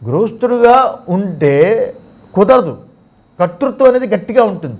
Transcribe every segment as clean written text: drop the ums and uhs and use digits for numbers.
గృహస్థుడుగా ఉంటే కుదరదు, కర్తృత్వం అనేది గట్టిగా ఉంటుంది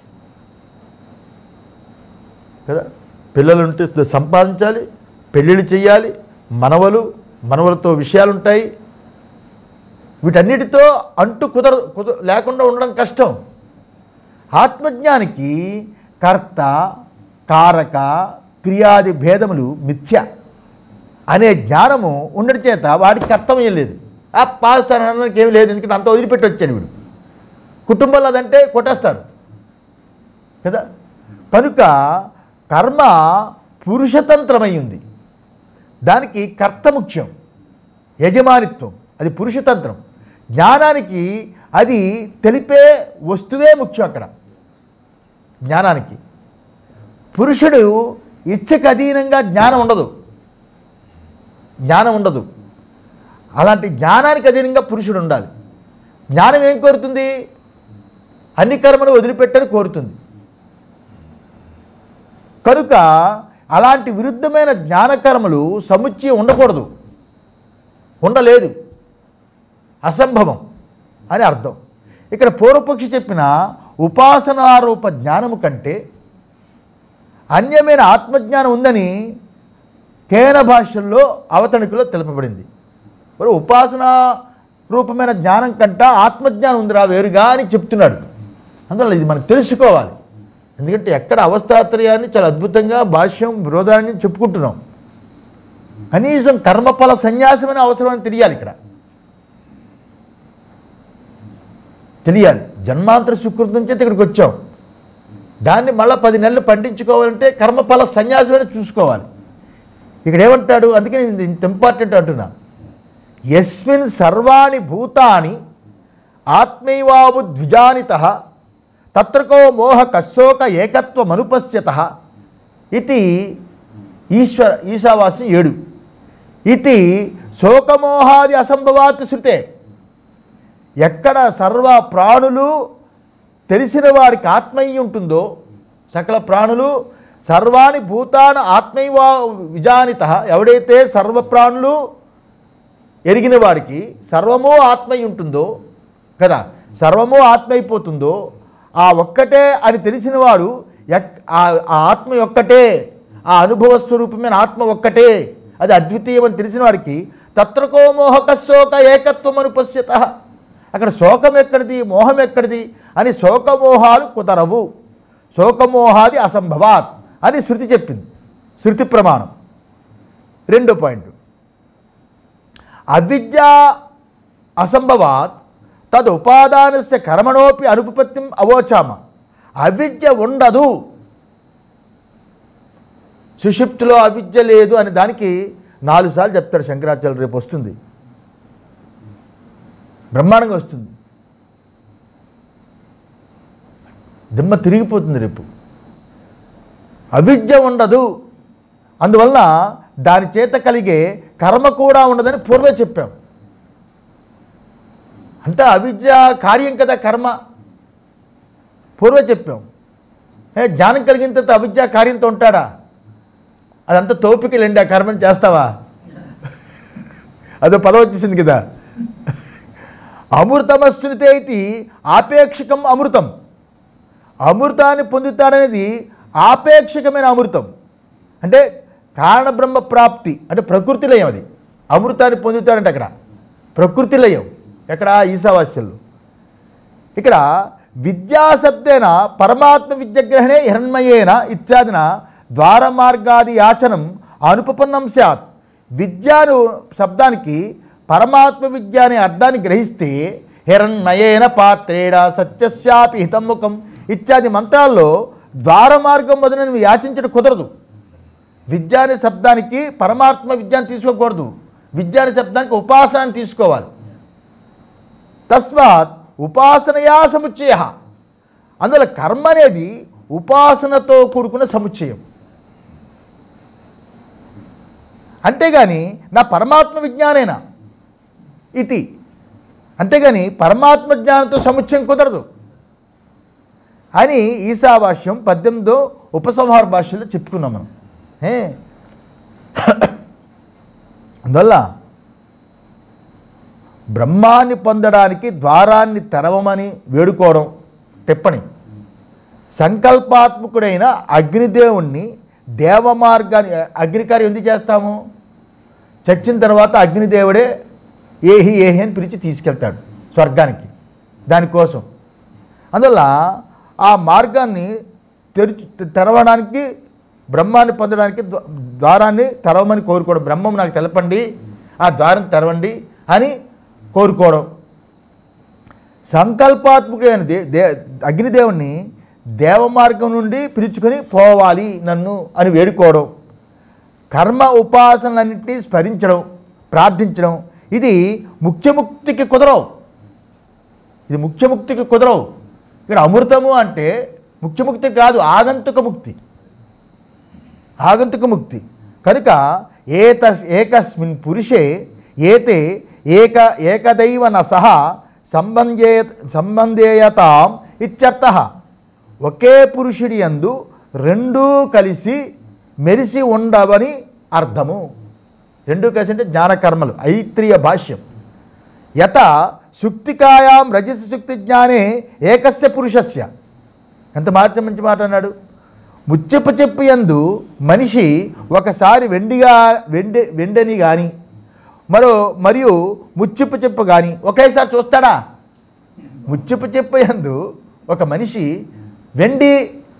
కదా. పిల్లలు ఉంటే సంపాదించాలి, పెళ్ళిళ్ళు చేయాలి, మనవలతో విషయాలు ఉంటాయి. వీటన్నిటితో అంటూ లేకుండా ఉండడం కష్టం. ఆత్మజ్ఞానికి కర్త కారక క్రియాది భేదములు మిథ్య అనే జ్ఞానము ఉండడం చేత వాడికి కర్తవ్యం లేదు. ఆ పాస్ అనడానికి ఏమి లేదు, ఎందుకంటే అంత వదిలిపెట్టి వచ్చాడు వీడు. కుటుంబంలో అదంటే కొట్టేస్తారు కదా. కనుక కర్మ పురుషతంత్రమై ఉంది. దానికి కర్త ముఖ్యం, యజమానిత్వం, అది పురుషతంత్రం. జ్ఞానానికి అది తెలిపే వస్తువే ముఖ్యం. అక్కడ జ్ఞానానికి పురుషుడు ఇచ్చకు అధీనంగా జ్ఞానం ఉండదు. అలాంటి జ్ఞానానికి అధీనంగా పురుషుడు ఉండాలి. జ్ఞానం ఏం కోరుతుంది? అన్ని కర్మలు వదిలిపెట్టని కోరుతుంది. కనుక అలాంటి విరుద్ధమైన జ్ఞానకర్మలు సముచ్చయం ఉండకూడదు, ఉండలేదు, అసంభవం అని అర్థం. ఇక్కడ పూర్వపక్షి చెప్పిన ఉపాసనారూప జ్ఞానము కంటే అన్యమైన ఆత్మజ్ఞానం ఉందని కేన భాష్యంలో అవతరణికలో తెలుపబడింది. మరి ఉపాసనా రూపమైన జ్ఞానం కంట ఆత్మజ్ఞానం ఉందిరా వేరుగా అని చెప్తున్నాడు. అందువల్ల ఇది మనం తెలుసుకోవాలి. ఎందుకంటే ఎక్కడ అవస్థాత్రయాన్ని చాలా అద్భుతంగా భాష్యం విరోధాన్ని చెప్పుకుంటున్నాం. కనీసం కర్మఫల సన్యాసమైన అవసరం అని తెలియాలి. ఇక్కడ తెలియాలి. జన్మాంతర సుకృతం చేత ఇక్కడికి వచ్చాం. దాన్ని మళ్ళీ 10 నెలలు పండించుకోవాలంటే కర్మఫల సన్యాసమైన చూసుకోవాలి. ఇక్కడ ఏమంటాడు? అందుకే నేను ఇంత ఇంపార్టెంట్ అంటున్నా. యస్మిన్ సర్వాణి భూతాని ఆత్మైవాబుద్విజానితః తత్రకో మోహ కశోక ఏకత్వమనుపశ్యతః ఇది ఈశావాస్యం 7. ఇది శోకమోహాది అసంభవాత్ శృతే. ఎక్కడ సర్వ ప్రాణులు తెలిసిన వాడికి ఆత్మయ్య ఉంటుందో, సకల ప్రాణులు సర్వాణి భూతాన ఆత్మైవ విజానితః, ఎవడైతే సర్వ ప్రాణులు ఎరిగిన వాడికి సర్వమో ఆత్మయ్య ఉంటుందో కదా, సర్వమో ఆత్మైపోతుందో, ఆ ఒక్కటే అని తెలిసిన వాడు ఆ ఆత్మ ఒక్కటే, ఆ అనుభవ స్వరూపమైన ఆత్మ ఒక్కటే, అది అద్వితీయం అని తెలిసిన వాడికి తత్రకో మోహక శోక ఏకత్వం అనుపశ్యతః. అక్కడ శోకం ఎక్కడిది, మోహం ఎక్కడిది అని శోకమోహాలు కుదరవు, శోకమోహాది అసంభవాత్ అని శృతి చెప్పింది. శృతి ప్రమాణం. 2వ పాయింట్, అవిద్య అసంభవాత్ తద్ ఉపాదానస్య కర్మణోపి అనుపపత్తిం అవోచామ. అవిద్య ఉండదు, సుషుప్తిలో అవిద్య లేదు అని దానికి 4 సార్లు చెప్తాడు శంకరాచార్యులు. రేపు వస్తుంది, బ్రహ్మాండంగా వస్తుంది, దిమ్మ తిరిగిపోతుంది రేపు. అవిద్య ఉండదు, అందువలన దాని చేత కలిగే కర్మ కూడా ఉండదని పూర్వే చెప్పాం. అంతా అవిద్య కార్యం కదా కర్మ, పూర్వే చెప్పాం. జ్ఞానం కలిగిన తర్వాత అవిద్య కార్యంతో ఉంటాడా? అదంతా తోపికలేండి, ఆ కర్మని చేస్తావా? అదో పదం వచ్చేసింది కదా. అమృతమశ్నుతే ఇది ఆపేక్షికం అమృతం. అమృతాన్ని పొందుతాడనేది ఆపేక్షికమైన అమృతం, అంటే కారణబ్రహ్మ ప్రాప్తి, అంటే ప్రకృతి లయం. అది అమృతాన్ని పొందుతాడంటే అక్కడ ప్రకృతి లయం. ఎక్కడ? ఈశావాస్యంలో. ఇక్కడ విద్యాశబ్దేన పరమాత్మ విద్యగ్రహణే హిరణ్మయేన ఇత్యాదిన ద్వారమార్గాది యాచనం అనుపపన్నం స్యాత్. విద్యాను శబ్దానికి పరమాత్మ విద్య అనే అర్థాన్ని గ్రహిస్తే హిరణ్మయేన పాత్రేణ సత్యస్యాపి హితముఖం ఇత్యాది మంత్రాల్లో ద్వారమార్గం మొదలైనవి యాచించడం కుదరదు. విద్య అనే శబ్దానికి పరమాత్మ విద్యాన్ని తీసుకోకూడదు, విద్య అనే శబ్దానికి ఉపాసనని తీసుకోవాలి. తస్మాత్ ఉపాసనయా సముచ్చయ. అందువల్ల కర్మ అనేది ఉపాసనతో కూడుకున్న సముచ్చయం. అంతేగాని నా పరమాత్మ విజ్ఞానేనా ఇది, అంతేగాని పరమాత్మ జ్ఞానంతో సముచ్చయం కుదరదు అని ఈశావాస్యం 18వ ఉపసంహార భాషలో చెప్పుకున్నాం మనం. అందువల్ల బ్రహ్మాన్ని పొందడానికి ద్వారాన్ని తెరవమని వేడుకోవడం టిప్పణి. సంకల్పాత్మకుడైన అగ్నిదేవుణ్ణి దేవమార్గాన్ని, అగ్నికార్యం ఎందుకు చేస్తాము? చచ్చిన తర్వాత అగ్నిదేవుడే ఏహి ఏహి అని పిలిచి తీసుకెళ్తాడు స్వర్గానికి. దానికోసం అందువల్ల ఆ మార్గాన్ని తెరవడానికి, బ్రహ్మాన్ని పొందడానికి ద్వారాన్ని తెరవమని కోరుకోవడం. బ్రహ్మం నాకు తెలపండి, ఆ ద్వారం తెరవండి అని కోరుకోవడం. సంకల్పాత్మకమైన అగ్నిదేవుణ్ణి దేవమార్గం నుండి పిలుచుకొని పోవాలి నన్ను అని వేడుకోవడం. కర్మ ఉపాసనలన్నింటినీ స్మరించడం, ప్రార్థించడం. ఇది ముఖ్యముక్తికి కుదరవు. ఇది ముఖ్యముక్తికి కుదరవు. ఇక్కడ అమృతము అంటే ముఖ్యముక్తి కాదు, ఆగంతుక ముక్తి. ఆగంతుక ముక్తి కనుక ఏకస్మిన్ పురుషే ఏతే ఏకదైవ సహ సంబంధేయతాం ఇత్యర్థః. ఒకే పురుషుడి యందు రెండూ కలిసి మెరిసి ఉండవని అర్థము. రెండూ కలిసి అంటే జ్ఞానకర్మలు. ఐత్రీయ భాష్యం. యత సుక్తికాయాం రజసి సుక్తి జ్ఞానే ఏకస్య పురుషస్య. ఎంత మంచి మాట అన్నాడు. ముచ్చెప్పు చెప్పు యందు మనిషి ఒకసారి వెండిని కానీ మరియు ముచ్చిప్పు చెప్పు కానీ ఒకేసారి చూస్తాడా? ముచ్చిప్పు చెప్పు యందు ఒక మనిషి వెండి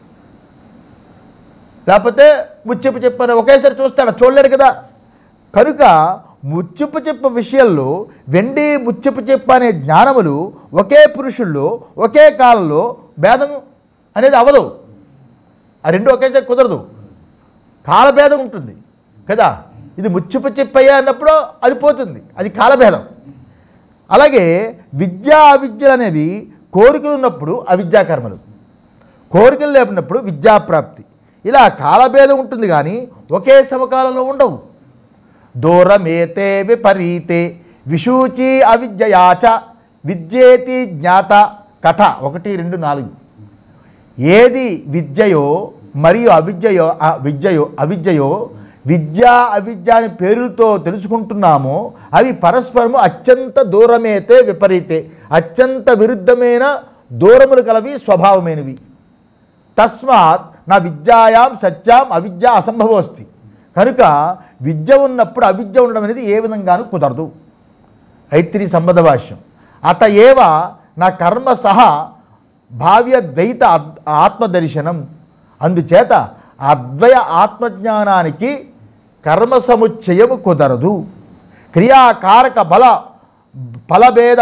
లేకపోతే ముచ్చిప్పు చెప్పు అని ఒకేసారి చూస్తాడా? చూడలేడు కదా. కనుక ముచ్చిప్పు చెప్పు విషయంలో వెండి ముచ్చిప్పు చెప్పు అనే జ్ఞానములు ఒకే పురుషుల్లో ఒకే కాలంలో భేదం అనేది అవదు. ఆ రెండు ఒకేసారి కుదరదు, కాలభేదం ఉంటుంది కదా. ఇది ముచ్చిప్పు చెప్పయ్యా అన్నప్పుడు అది పోతుంది, అది కాలభేదం. అలాగే విద్యా అవిద్యలు అనేవి కోరికలు ఉన్నప్పుడు అవిద్యాకర్మలు, కోరికలు లేపినప్పుడు విద్యాప్రాప్తి. ఇలా కాలభేదం ఉంటుంది కానీ ఒకే సమకాలంలో ఉండవు. దూరమేతే విపరీతే విశూచి అవిద్యయాచ విద్యేతి జ్ఞాత కథ 1, 2, 4. ఏది విద్యయో మరియు అవిద్యయో విద్యా అవిద్య అనే పేరులతో తెలుసుకుంటున్నామో అవి పరస్పరము అత్యంత దూరమైతే విపరీతే, అత్యంత విరుద్ధమైన దూరములు కలవి, స్వభావమైనవి. తస్మాత్ నా విద్యాయాం సత్యాం అవిద్య అసంభవోస్తి. కనుక విద్య ఉన్నప్పుడు అవిద్య ఉండడం అనేది ఏ విధంగానూ కుదరదు. ఐత్రీ సంబద్ధ భాష్యం. అత ఏవ నా కర్మ సహా భావ్య ద్వైత ఆత్మదర్శనం. అందుచేత అద్వయ ఆత్మజ్ఞానానికి కర్మ సముచ్చయము కుదరదు. క్రియాకారక ఫలభేద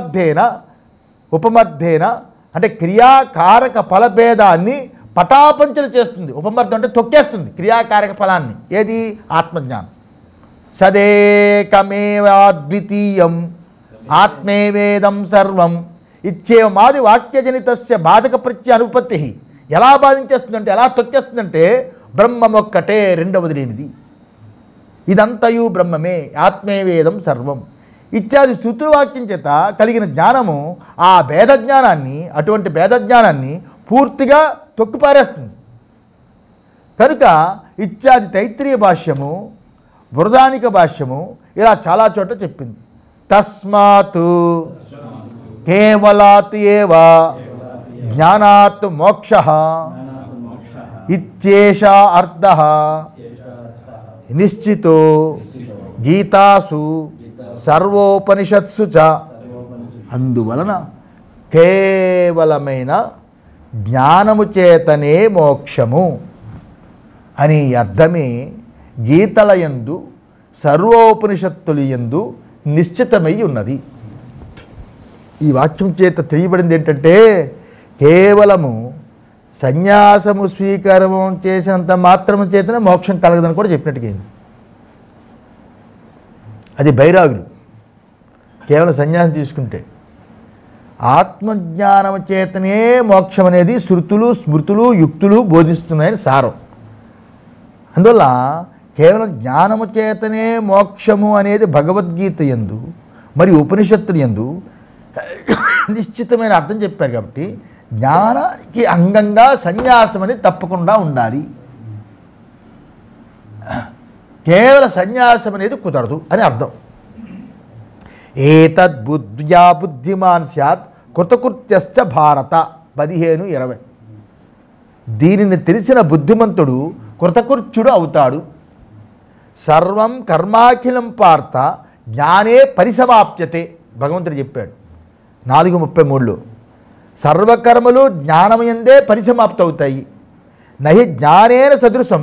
ఉపమర్ధేన అంటే క్రియాకారక ఫలభేదాన్ని పటాపంచలు చేస్తుంది. ఉపమర్ధం అంటే తొక్కేస్తుంది క్రియాకారక ఫలాన్ని. ఏది? ఆత్మజ్ఞానం. సదేకమేవాద్వితీయం ఆత్మేవేదం సర్వం ఇచ్చేమాది వాక్యజనితస్య బాధక ప్రత్యయ అనుపత్తి. ఎలా బాధించేస్తుందంటే, ఎలా తొక్కేస్తుందంటే బ్రహ్మమొక్కటే, రెండవది లేనిది, ఇదంతయు బ్రహ్మమే, ఆత్మేవేదం సర్వం ఇత్యాది శ్రుతివాక్యం చేత కలిగిన జ్ఞానము ఆ భేదజ్ఞానాన్ని, అటువంటి భేదజ్ఞానాన్ని పూర్తిగా తొక్కిపారేస్తుంది. కనుక ఇత్యాది తైత్రీయ భాష్యము, బృహదానిక భాష్యము ఇలా చాలా చోట్ల చెప్పింది. తస్మాత్ కేవలాత్ ఏవ జ్ఞానాత్ మోక్షః ఇత్యేష అర్థః నిశ్చితో గీతాసు సర్వోపనిషత్సు చ. అందువలన కేవలమైన జ్ఞానము చేతనే మోక్షము అని అర్థమే గీతల యందు సర్వోపనిషత్తుల యందు నిశ్చితమై ఉన్నది. ఈ వాక్యం చేత తెలియబడింది ఏంటంటే, కేవలము సన్యాసము స్వీకారం చేసినంత మాత్రము చేతనే మోక్షం కలగదని కూడా చెప్పినట్టుగా. అది బైరాగులు కేవలం సన్యాసం తీసుకుంటే. ఆత్మజ్ఞానం చేతనే మోక్షం అనేది శృతులు స్మృతులు యుక్తులు బోధిస్తున్నాయని సారం. అందువల్ల కేవలం జ్ఞానము చేతనే మోక్షము అనేది భగవద్గీత యందు మరియు ఉపనిషత్తుల యందు నిశ్చితమైన అర్థం చెప్పారు. కాబట్టి జ్ఞానానికి అంగంగా సన్యాసం అనేది తప్పకుండా ఉండాలి. కేవల సన్యాసం అనేది కుదరదు అని అర్థం. ఏతద్బుద్ధ్యా బుద్ధిమాన్ స్యాత్ కృతకృత్యశ్చ భారత 15:20. దీనిని తెలిసిన బుద్ధిమంతుడు కృతకృత్యుడు అవుతాడు. సర్వం కర్మాఖిలం పార్థ జ్ఞానే పరిసమాప్యతే భగవంతుడు చెప్పాడు 4:33లో. సర్వకర్మలు జ్ఞానమయందే పరిసమాప్తి అవుతాయి. నహి జ్ఞానేన సదృశం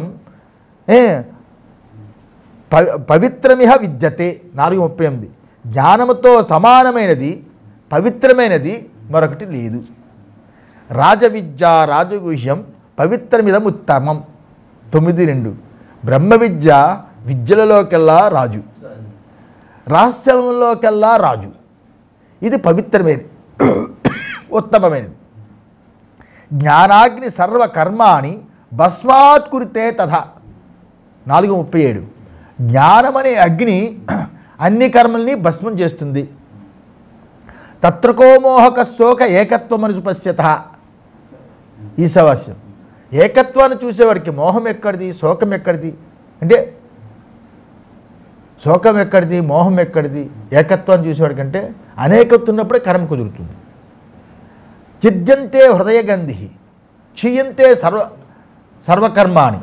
పవిత్రమిహ విద్యతే 4:38. జ్ఞానముతో సమానమైనది పవిత్రమైనది మరొకటి లేదు. రాజవిద్య రాజగుహ్యం పవిత్రమిదం ఉత్తమం 9:2. బ్రహ్మ విద్య విద్యలలోకెల్లా రాజు, రహస్యంలోకెల్లా రాజు. ఇది పవిత్రమైనది, ఉత్తమమైనది. జ్ఞానాగ్ని సర్వకర్మాణి భస్మాత్ కురితే తథా 4:37. జ్ఞానమనే అగ్ని అన్ని కర్మల్ని భస్మం చేస్తుంది. తత్రకో మోహక శోక ఏకత్వమనుసు పశ్యత. ఈశావాస్యం. ఏకత్వాన్ని చూసేవాడికి మోహం ఎక్కడిది, శోకం ఎక్కడిది అంటే శోకం ఎక్కడిది, మోహం ఎక్కడిది? ఏకత్వాన్ని చూసేవాడికంటే అనేకత్వం ఉన్నప్పుడే కర్మ కుదురుతుంది. చిద్యంతే హృదయగంధి క్షీయంతే సర్వకర్మాణి.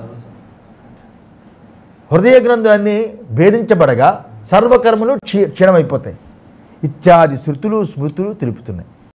హృదయ గ్రంథాన్ని భేదించబడగా సర్వకర్మలు క్షీణమైపోతాయి ఇత్యాది శృతులు స్మృతులు తెలుపుతున్నాయి.